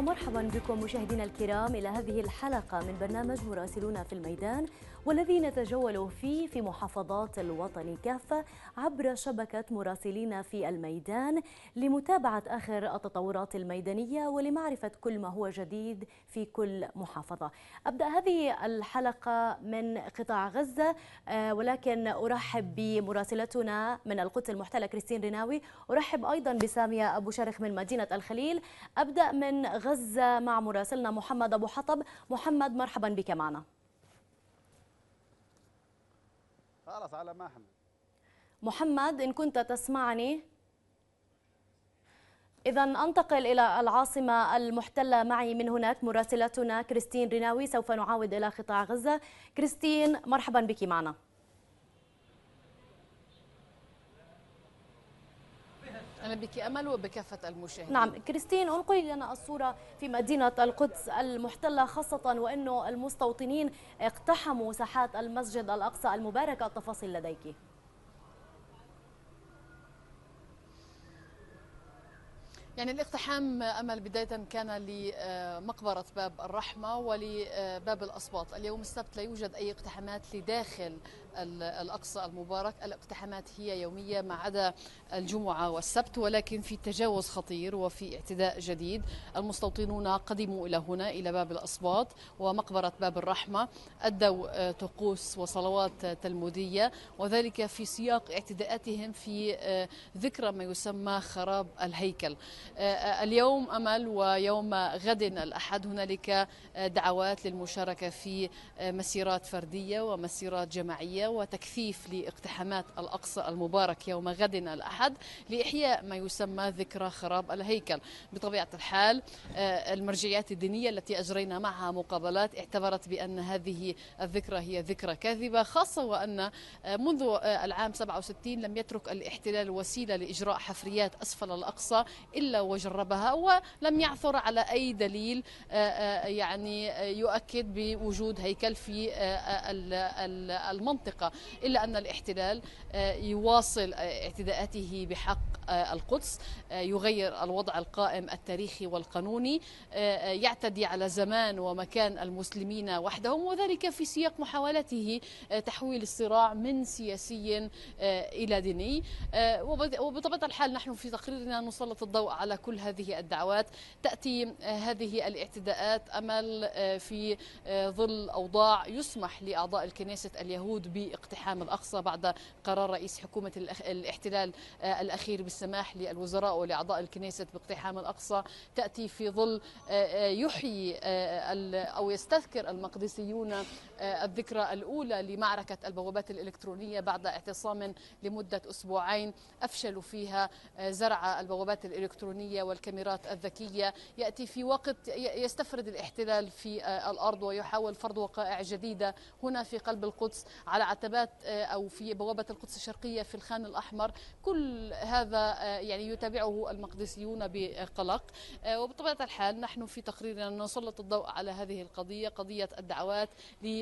ومرحبا بكم مشاهدينا الكرام إلى هذه الحلقة من برنامج مراسلون في الميدان، والذي نتجول فيه في محافظات الوطن كافة عبر شبكة مراسلين في الميدان لمتابعة آخر التطورات الميدانية ولمعرفة كل ما هو جديد في كل محافظة. أبدأ هذه الحلقة من قطاع غزة، ولكن أرحب بمراسلتنا من القدس المحتلة كريستين ريناوي. أرحب أيضا بسامية أبو شرخ من مدينة الخليل. أبدأ من غزة مع مراسلنا محمد أبو حطب. محمد، مرحبا بك معنا. خلاص على ما احنا. محمد، إن كنت تسمعني، إذا أنتقل إلى العاصمة المحتلة. معي من هناك مراسلتنا كريستين ريناوي. سوف نعاود إلى قطاع غزة. كريستين، مرحبا بك معنا. أهلا بك أمل وبكافة المشاهدين. نعم كريستين، انقلي لنا الصورة في مدينة القدس المحتلة، خاصة وأنه المستوطنين اقتحموا ساحات المسجد الأقصى المبارك. التفاصيل لديك. يعني الاقتحام أمل بداية كان لمقبرة باب الرحمة ولباب الأسواط. اليوم السبت لا يوجد أي اقتحامات لداخل الأقصى المبارك. الاقتحامات هي يومية ما عدا الجمعة والسبت، ولكن في تجاوز خطير وفي اعتداء جديد. المستوطنون قدموا إلى هنا إلى باب الأسواط ومقبرة باب الرحمة، أدوا طقوس وصلوات تلمودية، وذلك في سياق اعتداءاتهم في ذكرى ما يسمى خراب الهيكل. اليوم أمل ويوم غد الأحد هنالك دعوات للمشاركة في مسيرات فردية ومسيرات جماعية وتكثيف لاقتحامات الأقصى المبارك يوم غد الأحد لإحياء ما يسمى ذكرى خراب الهيكل. بطبيعة الحال المرجعيات الدينية التي أجرينا معها مقابلات اعتبرت بأن هذه الذكرى هي ذكرى كاذبة، خاصة وأن منذ العام 67 لم يترك الاحتلال وسيلة لإجراء حفريات أسفل الأقصى إلا وجربها، ولم يعثر على أي دليل يعني يؤكد بوجود هيكل في المنطقة، إلا أن الاحتلال يواصل اعتداءاته بحق القدس، يغير الوضع القائم التاريخي والقانوني، يعتدي على زمان ومكان المسلمين وحدهم، وذلك في سياق محاولته تحويل الصراع من سياسي إلى ديني. وبطبيعة الحال نحن في تقريرنا نسلط الضوء على كل هذه الدعوات. تأتي هذه الاعتداءات أمل في ظل أوضاع يسمح لأعضاء الكنيسة اليهود باقتحام الأقصى بعد قرار رئيس حكومة الاحتلال الأخير بالسماح للوزراء ولأعضاء الكنيسة باقتحام الأقصى. تأتي في ظل يحيي أو يستذكر المقدسيون الذكرى الأولى لمعركة البوابات الإلكترونية بعد اعتصام لمدة أسبوعين أفشلوا فيها زرع البوابات الإلكترونية والكاميرات الذكية. يأتي في وقت يستفرد الاحتلال في الأرض ويحاول فرض وقائع جديدة هنا في قلب القدس على عتبات أو في بوابة القدس الشرقية في الخان الأحمر. كل هذا يعني يتابعه المقدسيون بقلق. وبطبيعة الحال نحن في تقريرنا نسلط الضوء على هذه القضية، قضية الدعوات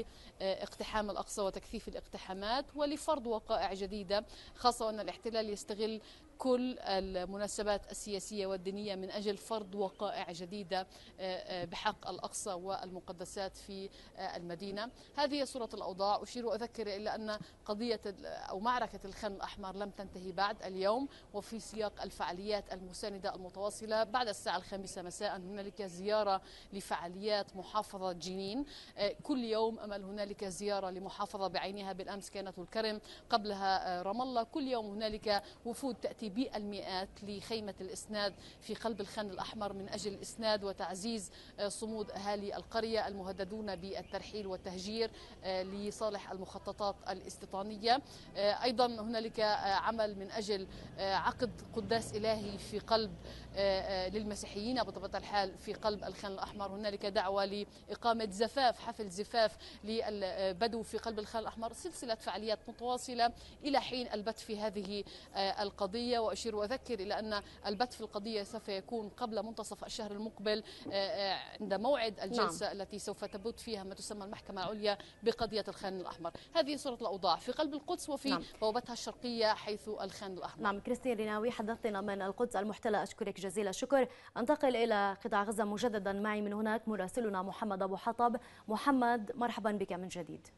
لاقتحام الأقصى وتكثيف الاقتحامات ولفرض وقائع جديدة، خاصة وأن الاحتلال يستغل كل المناسبات السياسية والدينية من أجل فرض وقائع جديدة بحق الأقصى والمقدسات في المدينة. هذه صورة الأوضاع. أشير وأذكر إلا أن قضية أو معركة الخان الأحمر لم تنتهي بعد اليوم، وفي سياق الفعاليات المساندة المتواصلة بعد الساعة 5 مساء هنالك زيارة لفعاليات محافظة جنين. كل يوم أمل هنالك زيارة لمحافظة بعينها. بالأمس كانت الكرم، قبلها رام الله. كل يوم هنالك وفود تأتي بالمئات لخيمة الإسناد في قلب الخان الأحمر من أجل الإسناد وتعزيز صمود أهالي القرية المهددون بالترحيل والتهجير لصالح المخططات الاستيطانية. أيضا هنالك عمل من أجل عقد قداس إلهي في قلب للمسيحيين بطبيعة الحال في قلب الخان الأحمر. هنالك دعوة لإقامة زفاف، حفل زفاف للبدو في قلب الخان الأحمر. سلسلة فعاليات متواصلة إلى حين البت في هذه القضية. القضية، وأشير وأذكر إلى أن البت في القضية سوف يكون قبل منتصف الشهر المقبل عند موعد الجلسة التي سوف تبت فيها ما تسمى المحكمة العليا بقضية الخان الأحمر. هذه صورة الأوضاع في قلب القدس وفي بوابتها الشرقية حيث الخان الأحمر. نعم، كريستين ريناوي حدثنا من القدس المحتلة، أشكرك جزيل الشكر. أنتقل إلى قطاع غزة مجددا، معي من هناك مراسلنا محمد أبو حطب. محمد، مرحبا بك من جديد.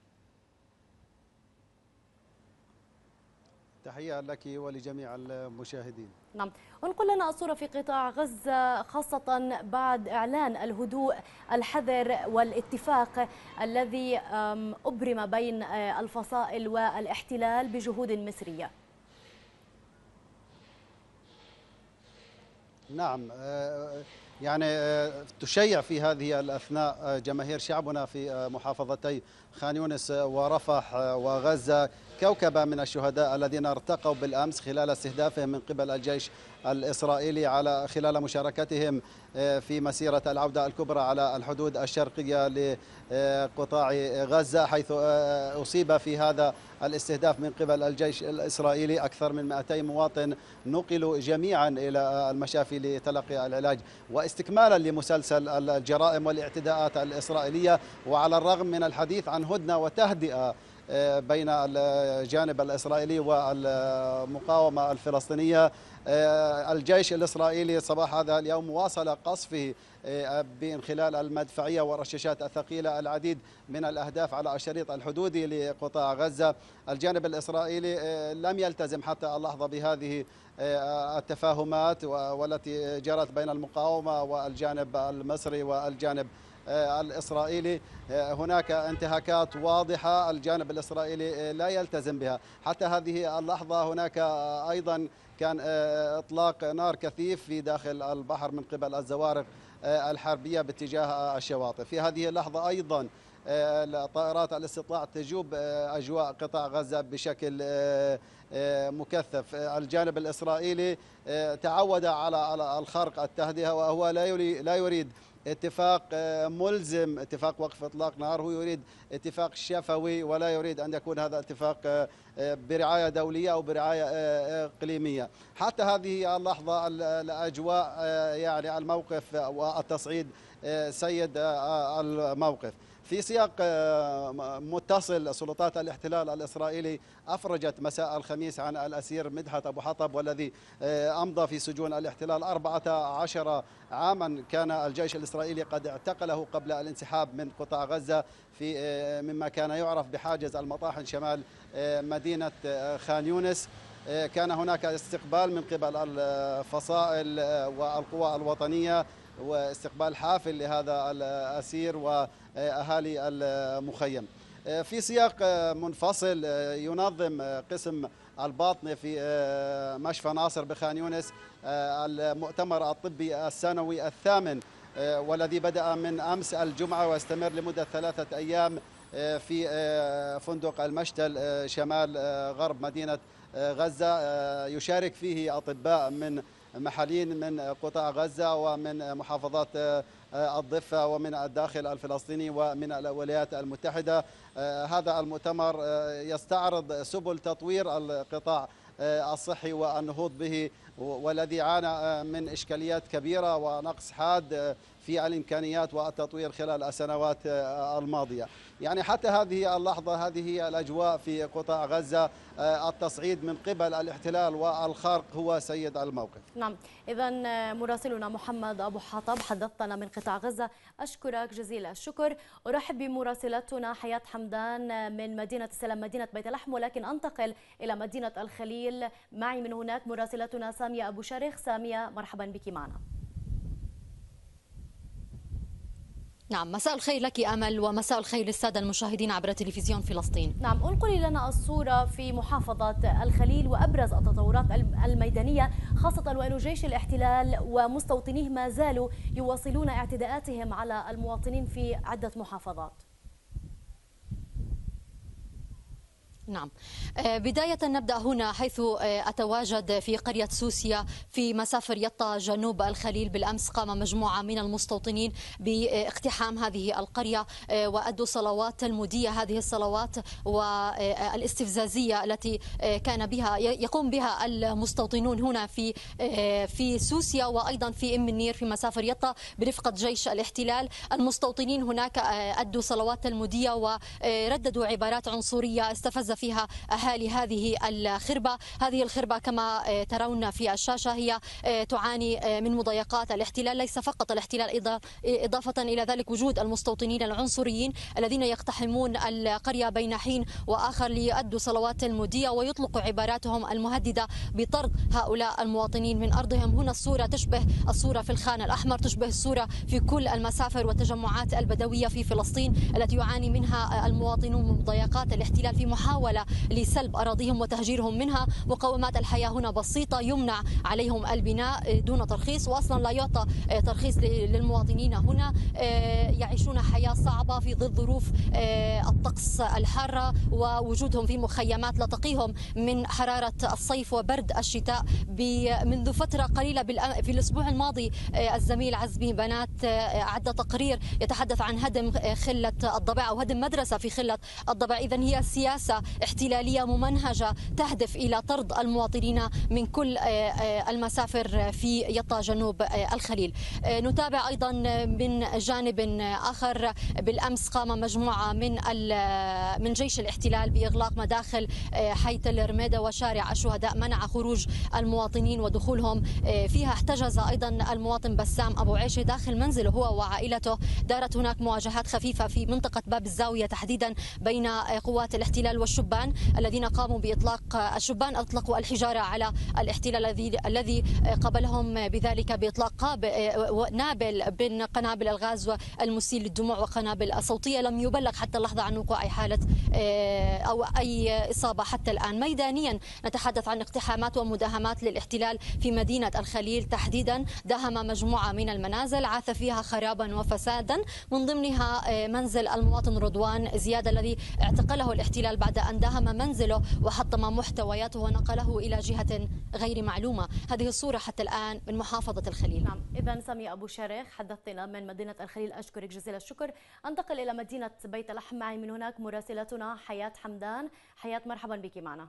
تحية لك ولجميع المشاهدين. نعم، انقل لنا الصورة في قطاع غزة خاصة بعد إعلان الهدوء الحذر والاتفاق الذي أبرم بين الفصائل والاحتلال بجهود مصرية. نعم، يعني تشيع في هذه الأثناء جماهير شعبنا في محافظتي خان يونس ورفح وغزة كوكبة من الشهداء الذين ارتقوا بالأمس خلال استهدافهم من قبل الجيش الإسرائيلي خلال مشاركتهم في مسيرة العودة الكبرى على الحدود الشرقية لقطاع غزة، حيث أصيب في هذا الاستهداف من قبل الجيش الإسرائيلي أكثر من 200 مواطن نقلوا جميعا إلى المشافي لتلقي العلاج. واستكمالا لمسلسل الجرائم والاعتداءات الإسرائيلية، وعلى الرغم من الحديث عن هدنة وتهدئة بين الجانب الإسرائيلي والمقاومة الفلسطينية، الجيش الإسرائيلي صباح هذا اليوم واصل قصفه من خلال المدفعية والرشاشات الثقيلة العديد من الأهداف على الشريط الحدودي لقطاع غزة. الجانب الإسرائيلي لم يلتزم حتى اللحظة بهذه التفاهمات والتي جرت بين المقاومة والجانب المصري والجانب الإسرائيلي. هناك انتهاكات واضحة الجانب الإسرائيلي لا يلتزم بها. حتى هذه اللحظة هناك أيضا كان إطلاق نار كثيف في داخل البحر من قبل الزوارق الحربية باتجاه الشواطئ. في هذه اللحظة أيضا طائرات الاستطلاع تجوب أجواء قطاع غزة بشكل مكثف. الجانب الإسرائيلي تعود على الخرق التهدئة، وهو لا يريد اتفاق ملزم، اتفاق وقف اطلاق نار، هو يريد اتفاق شفوي ولا يريد ان يكون هذا اتفاق برعايه دوليه او برعايه اقليميه. حتى هذه اللحظه الاجواء يعني الموقف والتصعيد سيد الموقف. في سياق متصل، سلطات الاحتلال الإسرائيلي أفرجت مساء الخميس عن الأسير مدحت أبو حطب، والذي أمضى في سجون الاحتلال 14 عاما. كان الجيش الإسرائيلي قد اعتقله قبل الانسحاب من قطاع غزة في مما كان يعرف بحاجز المطاحن شمال مدينة خان يونس. كان هناك استقبال من قبل الفصائل والقوى الوطنية، واستقبال حافل لهذا الأسير وأهالي المخيم. في سياق منفصل، ينظم قسم الباطنة في مشفى ناصر بخان يونس المؤتمر الطبي السنوي الثامن، والذي بدأ من أمس الجمعة ويستمر لمدة 3 أيام في فندق المشتل شمال غرب مدينة غزة. يشارك فيه أطباء من محليين من قطاع غزة ومن محافظات الضفة ومن الداخل الفلسطيني ومن الولايات المتحدة. هذا المؤتمر يستعرض سبل تطوير القطاع الصحي والنهوض به، والذي عانى من إشكاليات كبيرة ونقص حاد في الإمكانيات والتطوير خلال السنوات الماضية. يعني حتى هذه اللحظة هذه هي الأجواء في قطاع غزة، التصعيد من قبل الاحتلال والخرق هو سيد الموقف. نعم، إذا مراسلنا محمد أبو حطب حدثنا من قطاع غزة، أشكرك جزيل الشكر. أرحب بمراسلتنا حياة حمدان من مدينة السلام مدينة بيت لحم، ولكن أنتقل إلى مدينة الخليل. معي من هناك مراسلتنا سامية أبو شريخ. سامية، مرحبا بك معنا. نعم، مساء الخير لك أمل، ومساء الخير للسادة المشاهدين عبر تلفزيون فلسطين. نعم، انقلي لنا الصورة في محافظة الخليل وأبرز التطورات الميدانية، خاصة وأن جيش الاحتلال ومستوطنيه ما زالوا يواصلون اعتداءاتهم على المواطنين في عدة محافظات. نعم، بداية نبدأ هنا حيث أتواجد في قرية سوسيا في مسافر يطا جنوب الخليل. بالأمس قام مجموعة من المستوطنين باقتحام هذه القرية وأدوا صلوات تلمودية. هذه الصلوات والاستفزازية التي يقوم بها المستوطنون هنا في سوسيا وأيضا في أم النير في مسافر يطا برفقة جيش الاحتلال. المستوطنين هناك أدوا صلوات تلمودية ورددوا عبارات عنصرية استفز فيها أهالي هذه الخربة. هذه الخربة كما ترون في الشاشة هي تعاني من مضايقات الاحتلال، ليس فقط الاحتلال، إضافة إلى ذلك وجود المستوطنين العنصريين الذين يقتحمون القرية بين حين وآخر ليؤدوا صلوات تلمودية ويطلقوا عباراتهم المهددة بطرد هؤلاء المواطنين من أرضهم. هنا الصورة تشبه الصورة في الخان الأحمر، تشبه الصورة في كل المسافر والتجمعات البدوية في فلسطين التي يعاني منها المواطنون من مضايقات الاحتلال في محاولة لسلب أراضيهم وتهجيرهم منها. مقومات الحياة هنا بسيطة، يمنع عليهم البناء دون ترخيص، وأصلا لا يعطى ترخيص للمواطنين هنا. يعيشون حياة صعبة في ظل ظروف الطقس الحارة ووجودهم في مخيمات لا تقيهم من حرارة الصيف وبرد الشتاء. منذ فترة قليلة في الأسبوع الماضي الزميل عزمي بنات أعد تقرير يتحدث عن هدم خلة الضبع أو هدم مدرسة في خلة الضبع. إذن هي سياسة احتلالية ممنهجة تهدف إلى طرد المواطنين من كل المسافر في يطا جنوب الخليل. نتابع أيضا من جانب آخر، بالأمس قام مجموعة من جيش الاحتلال بإغلاق مداخل حي تل رميدة وشارع الشهداء، منع خروج المواطنين ودخولهم فيها. احتجز أيضا المواطن بسام أبو عيشة داخل منزله هو وعائلته. دارت هناك مواجهات خفيفة في منطقة باب الزاوية تحديدا بين قوات الاحتلال والشبان الذين قاموا بإطلاق الشبان أطلقوا الحجارة على الاحتلال الذي قبلهم بذلك بإطلاق نابل بين قنابل الغاز والمسيل للدموع وقنابل صوتية. لم يبلغ حتى اللحظة عن وقوع أي حالة أو أي إصابة حتى الآن. ميدانيا نتحدث عن اقتحامات ومداهمات للاحتلال في مدينة الخليل تحديدا. داهم مجموعة من المنازل عاث فيها خرابا وفسادا، من ضمنها منزل المواطن رضوان زياد الذي اعتقله الاحتلال بعد أن داهم منزله وحطم محتوياته ونقله إلى جهة غير معلومة. هذه الصورة حتى الآن من محافظة الخليل. نعم، إذن سامية أبو شارخ حدثتنا من مدينة الخليل، أشكرك جزيل الشكر. أنتقل إلى مدينة بيت لحم، معي من هناك مراسلتنا حياة حمدان. حياة، مرحبا بك معنا.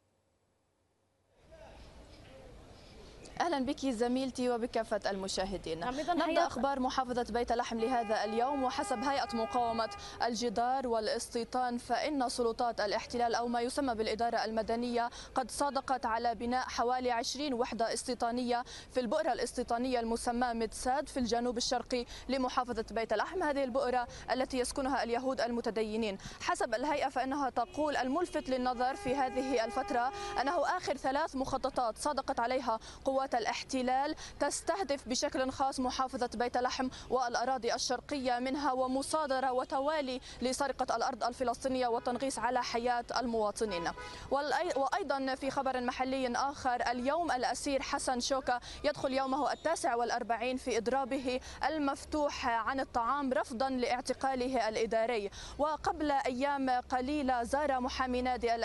أهلا بك زميلتي وبكافة المشاهدين. نبدأ أخبار محافظة بيت لحم لهذا اليوم. وحسب هيئة مقاومة الجدار والاستيطان فإن سلطات الاحتلال أو ما يسمى بالإدارة المدنية قد صادقت على بناء حوالي 20 وحدة استيطانية في البؤرة الاستيطانية المسماة مدساد في الجنوب الشرقي لمحافظة بيت لحم. هذه البؤرة التي يسكنها اليهود المتدينين. حسب الهيئة فإنها تقول الملفت للنظر في هذه الفترة أنه آخر 3 مخططات صادقت عليها قوات الاحتلال تستهدف بشكل خاص محافظة بيت لحم والأراضي الشرقية منها، ومصادرة وتوالي لسرقة الأرض الفلسطينية والتنغيص على حياة المواطنين. وأيضا في خبر محلي آخر، اليوم الأسير حسن شوكة يدخل يومه 49 في إضرابه المفتوح عن الطعام رفضا لاعتقاله الإداري. وقبل أيام قليلة زار محامي نادي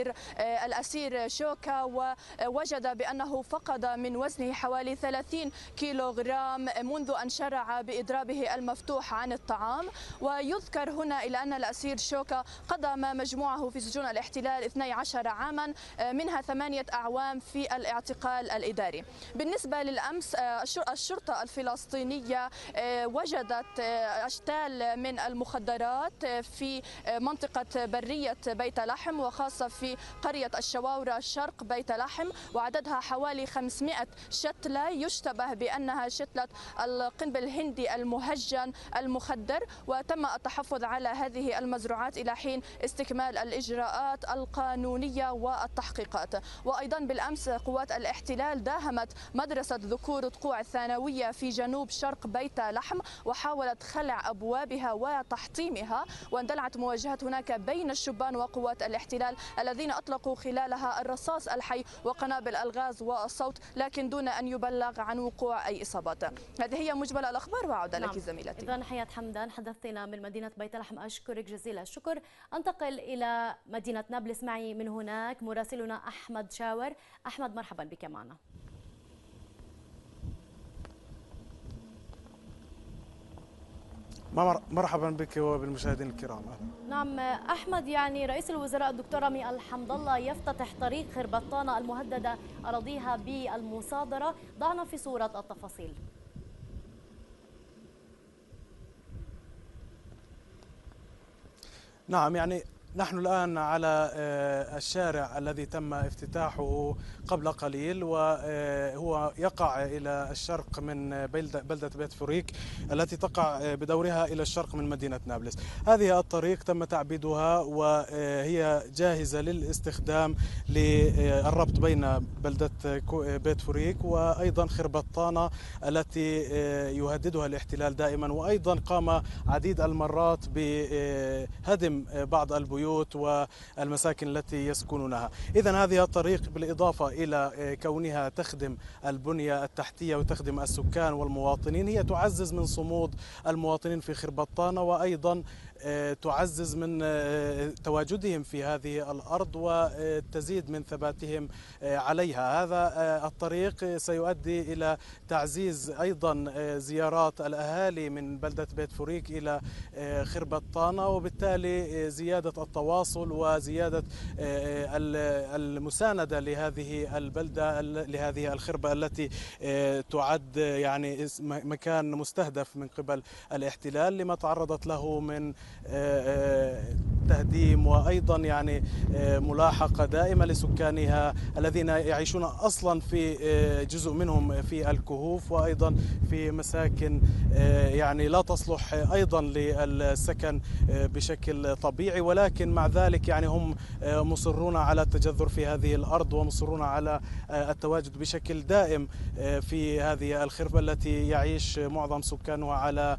الأسير شوكة ووجد بأنه فقد من وزنه حوالي 30 كيلوغرام منذ أن شرع بإضرابه المفتوح عن الطعام. ويذكر هنا إلى أن الأسير شوكة قضى مجموعه في سجون الاحتلال 12 عاما، منها 8 أعوام في الاعتقال الإداري. بالنسبة للأمس الشرطة الفلسطينية وجدت أشتال من المخدرات في منطقة برية بيت لحم وخاصة في قرية الشواورة شرق بيت لحم، وعددها حوالي 500 شتلة يشتبه بأنها شتلة القنبل الهندي المهجن المخدر. وتم التحفظ على هذه المزروعات إلى حين استكمال الإجراءات القانونية والتحقيقات. وأيضا بالأمس قوات الاحتلال داهمت مدرسة ذكور طقوع الثانوية في جنوب شرق بيت لحم وحاولت خلع أبوابها وتحطيمها، واندلعت مواجهات هناك بين الشبان وقوات الاحتلال الذين أطلقوا خلالها الرصاص الحي وقنابل الغاز والصوت، لكن ولكن دون أن يبلغ عن وقوع أي إصابات. هذه هي مجمل الأخبار، وأعود لك نعم. زميلتي. إذن حياة حمدان حدثتنا من مدينة بيت لحم، أشكرك جزيل الشكر. أنتقل إلى مدينة نابلس، معي من هناك مراسلنا أحمد شاور. أحمد، مرحبا بك معنا. مرحبا بك وبالمشاهدين الكرام. نعم أحمد، يعني رئيس الوزراء الدكتور رامي الحمد الله يفتتح طريق خربطانة المهددة أراضيها بالمصادرة. ضعنا في صورة التفاصيل. نعم، يعني نحن الآن على الشارع الذي تم افتتاحه قبل قليل، وهو يقع إلى الشرق من بلدة بيت فوريك التي تقع بدورها إلى الشرق من مدينة نابلس. هذه الطريق تم تعبيدها وهي جاهزة للاستخدام للربط بين بلدة بيت فوريك وأيضا خربطانة التي يهددها الاحتلال دائما، وأيضا قام عديد المرات بهدم بعض البيوت والمساكن التي يسكنونها. إذن هذه الطريق بالإضافة إلى كونها تخدم البنية التحتية وتخدم السكان والمواطنين، هي تعزز من صمود المواطنين في خربطانة، وأيضا تعزز من تواجدهم في هذه الأرض وتزيد من ثباتهم عليها. هذا الطريق سيؤدي إلى تعزيز أيضا زيارات الأهالي من بلدة بيت فوريك إلى خربطانة، وبالتالي زيادة التواصل وزيادة المساندة لهذه البلدة، لهذه الخربة التي تعد يعني مكان مستهدف من قبل الاحتلال لما تعرضت له من تهديم وأيضا يعني ملاحقة دائمة لسكانها الذين يعيشون أصلا في جزء منهم في الكهوف وأيضا في مساكن يعني لا تصلح أيضا للسكن بشكل طبيعي، ولكن مع ذلك يعني هم مصرون على التجذر في هذه الأرض ومصرون على التواجد بشكل دائم في هذه الخربة التي يعيش معظم سكانها على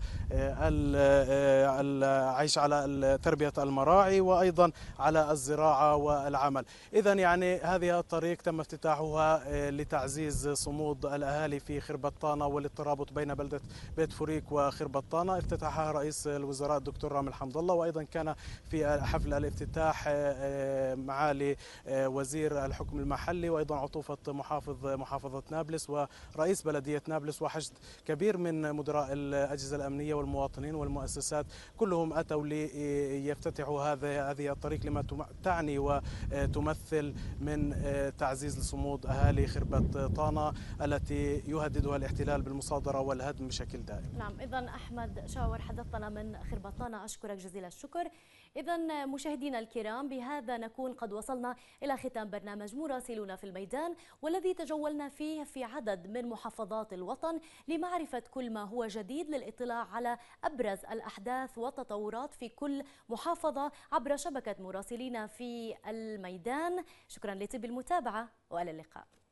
العيش على تربية المراعي وأيضا على الزراعة والعمل. إذن يعني هذه الطريق تم افتتاحها لتعزيز صمود الأهالي في خربطانة وللترابط بين بلدة بيت فوريك وخربطانة. افتتحها رئيس الوزراء الدكتور رامي الحمد الله، وأيضا كان في حفل الافتتاح معالي وزير الحكم المحلي وأيضا عطوفة محافظة نابلس ورئيس بلدية نابلس وحشد كبير من مدراء الأجهزة الأمنية والمواطنين والمؤسسات، كلهم أتوا ليفتتحوا هذه الطريق لما تعني وتمثل من تعزيز لصمود أهالي خربطانة التي يهددها الاحتلال بالمصادرة والهدم بشكل دائم. نعم، إذن أحمد شاور حدثنا من خربطانة، أشكرك جزيل الشكر. إذن مشاهدينا الكرام، بهذا نكون قد وصلنا إلى ختام برنامج مراسلون في الميدان، والذي تجولنا فيه في عدد من محافظات الوطن لمعرفة كل ما هو جديد، للاطلاع على أبرز الأحداث والتطورات في كل محافظة عبر شبكة مراسلين في الميدان. شكرا لطيب المتابعة وإلى اللقاء.